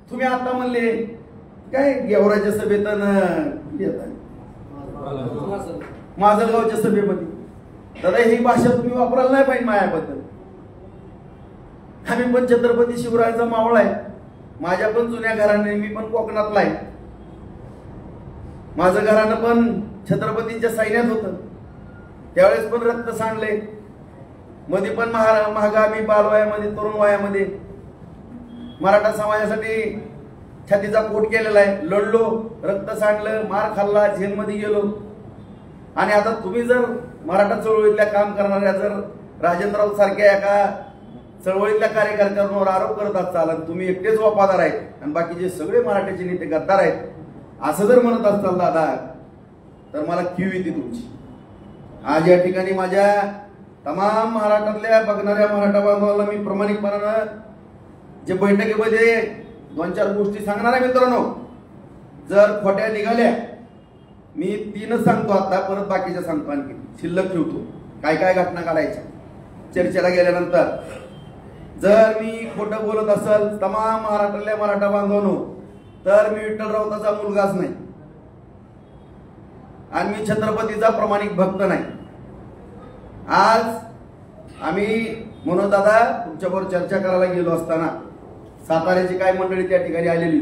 तुम्ही आता म्हणले काय गेवराच्या सभेत माजलगावच्या सभेमध्ये, दादा ही भाषा तुम्ही वापरायला नाही पाहिजे मायाबद्दल. आम्ही पण छत्रपती शिवरायांचा मावळा आहे, माझ्या पण जुन्या घराने, मी पण कोकणातला आहे, माझं घरानं पण छत्रपतींच्या सैन्यात होतं, त्यावेळेस पण रक्त सांडले, मध्ये पण महागा मी बालवयामध्ये तरुण वयामध्ये मराठा समाजासाठी छातीचा पोट केलेला आहे, लढलो, रक्त सांडलं, मार खाल्ला, जेलमध्ये गेलो. आणि आता तुम्ही जर मराठा चळवळीतल्या काम करणाऱ्या जर राजेंद्रराव सारख्या एका चळवळीतल्या कार्यकर्त्यांवर आरोप करत असाल आणि तुम्ही एकटेच वफादार आहेत आणि बाकीचे सगळे मराठ्याचे नेते गद्दार आहेत असं जर म्हणत असताल दादा, तर मला कीव येते तुमची. आज या ठिकाणी माझ्या तमाम महाराष्ट्रातल्या बघणाऱ्या मराठा बांधवांना मी प्रामाणिकपणानं जे बैठकीमध्ये 2-4 गोष्टी सांगणार आहे मित्रांनो, जर खोट्या निघाल्या मी 3च सांगतो, आता परत बाकीच्या सांगतो, आणखी शिल्लक ठेवतो काय काय घटना काढायच्या चर्चेला गेल्यानंतर. जर मी खोटं बोलत असेल तमाम महाराष्ट्रातल्या मराठा बांधवांनो, तर मी विठ्ठल राऊताचा मुलगाच नाही आणि मी छत्रपतीचा प्रामाणिक भक्त नाही. आज आम्ही म्हणून दादा तुमच्याबरोबर चर्चा करायला गेलो असताना साताऱ्याची काय मंडळी त्या ठिकाणी आलेली,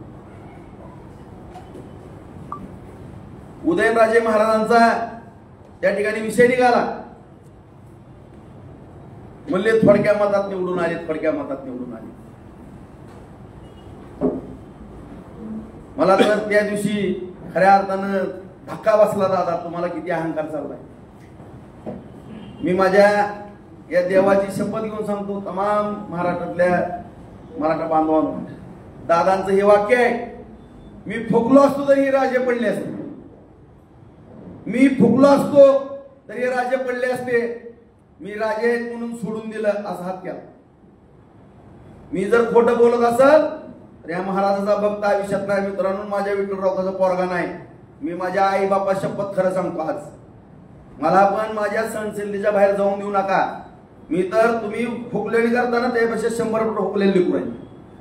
उदयनराजे महाराजांचा त्या ठिकाणी विषय निघाला, म्हणले थोडक्या मतात निवडून आले, थोडक्या मतात निवडून आले. मला तर त्या दिवशी खऱ्या अर्थानं धक्का बसला, दादा तुम्हाला किती अहंकार चाललाय. मी माझ्या या देवाची शपथ घेऊन सांगतो तमाम महाराष्ट्रातल्या मराठा बांधवांना, दादांचं हे वाक्य आहे, मी फुकलो असतो तरी हे राजे पडले असते, मी फुकलो असतो तरी हे राजे पडले असते, मी राजे म्हणून सोडून दिलं असा हात केला. मी जर खोटं बोलत असेल तर या महाराजाचा भक्त आयुष्यात नाही मित्रांनो, माझ्या विठ्ठलरावचा पोरगा नाही. मी माझ्या आई बापा शपथ खरं सांगतो, आज मला पण माझ्या सहनशीलतेच्या बाहेर जाऊन देऊ नका. मी तर तुम्ही फुकलेली करताना त्यापेक्षा 100 फुकलेली लिखू आहे.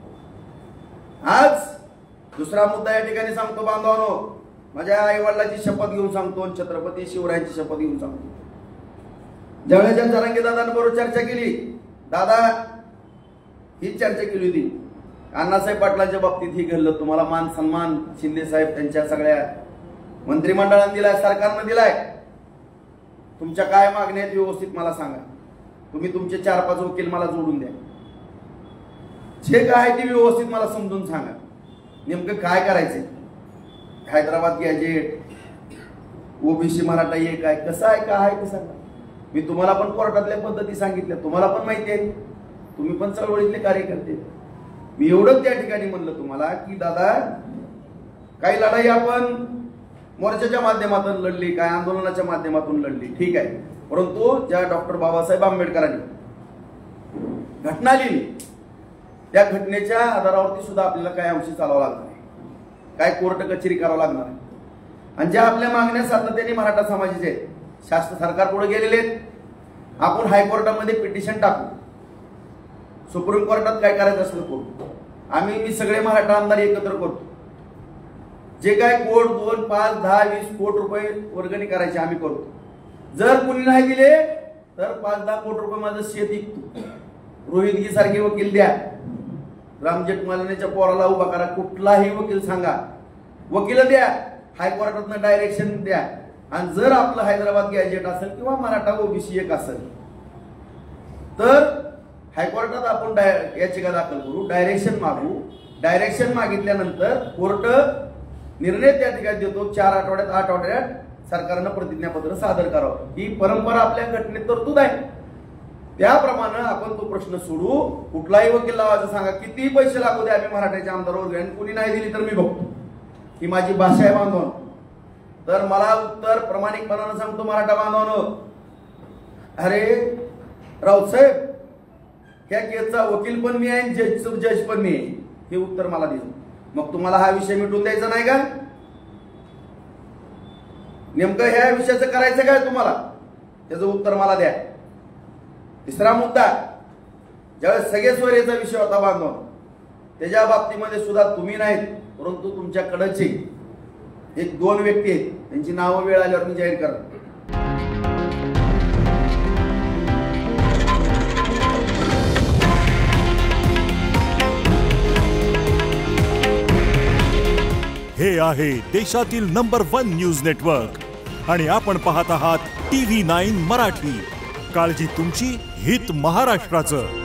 आज दुसरा मुद्दा या ठिकाणी सांगतो बांधवांनो, माझ्या आई वडिलांची शपथ घेऊन सांगतो, छत्रपती शिवरायांची शपथ घेऊन सांगतो. ज्यावेळेस जरांगे दादांबरोबर चर्चा केली, दादा ही चर्चा केली होती, अण्णासाहेब पाटलांच्या बाबतीत ही घडलं, तुम्हाला मान सन्मान शिंदे साहेब त्यांच्या सगळ्या मंत्रिमंडळाने दिलाय, सरकारने दिलाय, तुमच्या काय मागण्या आहेत व्यवस्थित मला सांगा, तुम्ही तुमचे 4-5 वकील मला जोडून द्या, जे काय ते व्यवस्थित मला समजून सांगा, नेमकं काय करायचंय, हैदराबाद गॅजेट, ओबीसी मराठा हे काय कसं आहे काय आहे ते सांगा. मी तुम्हाला पण कोर्टातल्या पद्धती सांगितल्या, तुम्हाला पण माहिती आहे, तुम्ही पण चळवळीतले कार्यकर्ते. मी एवढंच त्या ठिकाणी म्हणलं तुम्हाला की दादा काही लढाई आपण मोर्चाच्या माध्यमातून लढली, काय आंदोलनाच्या माध्यमातून लढली, ठीक आहे, परंतु ज्या डॉक्टर बाबासाहेब आंबेडकरांनी घटना लिहिली त्या घटनेच्या आधारावरती सुद्धा आपल्याला काय अंशी चालवावं लागणार आहे, काय कोर्ट कचेरी करावं लागणार आहे. आणि ज्या आपल्या मागण्या सातत्याने मराठा समाजाचे आहेत, शास्त्र सरकार पुढे गेलेले आहेत, आपण हायकोर्टामध्ये पिटिशन टाकू, सुप्रीम कोर्टात काय करायचं असलं करू, मी सगळे मराठा आमदार एकत्र करतो, जे काय कोट 2, 5, 10, 20 कोटी रुपये वर्गणी करायचे आम्ही करतो. जर कुणी नाही दिले तर 5-10 कोटी रुपये माझं शेत विकतो, रोहितगी सारखे वकील द्या, राम जेठमलानीच्या पोराला उभा करा, कुठलाही वकील सांगा, वकील द्या, हायकोर्टातनं डायरेक्शन द्या. आणि जर आपलं हैदराबाद गॅजेट असेल किंवा मराठा ओबीसी एक असेल तर हायकोर्टात आपण याचिका दाखल करू, डायरेक्शन मागू, डायरेक्शन मागितल्यानंतर कोर्ट निर्णय त्या ठिकाणी देतो, 4 आठवड्यात 8 आठवड्यात सरकारनं प्रतिज्ञापत्र सादर करावं. ही परंपरा आपल्या घटनेत तरतूद आहे, त्याप्रमाणे आपण तो प्रश्न सोडू. कुठलाही वकील लावायचं सांगा, कितीही पैसे लागू द्या, आम्ही मराठ्याच्या आमदारावर आणि कुणी नाही दिली तर मी बघतो, ही माझी भाषा आहे बांधवांनो. तर मला उत्तर प्रामाणिकपणानं सांगतो मराठा बांधवांनो, अरे राऊतसाहेब ह्या केसचा वकील पण मी आहे, जज पण मी आहे, हे उत्तर मला दिलं. मग तुम्हाला हा विषय मिटून द्यायचा नाही का? नेमकं ह्या विषयाचं करायचं काय तुम्हाला, त्याचं उत्तर मला द्या. तिसरा मुद्दा, ज्यावेळेस सगळे सोयरेचा विषय होता बांधव, त्याच्या बाबतीमध्ये सुद्धा तुम्ही नाहीत, परंतु तुमच्याकडचे एक 2 व्यक्ती आहेत, त्यांची नावं वेळ आल्यावर मी जाहीर करतो. हे आहे देशातील नंबर 1 न्यूज नेटवर्क आणि आपण पाहत आहात TV9 मराठी. काळजी तुमची, हित महाराष्ट्राचं.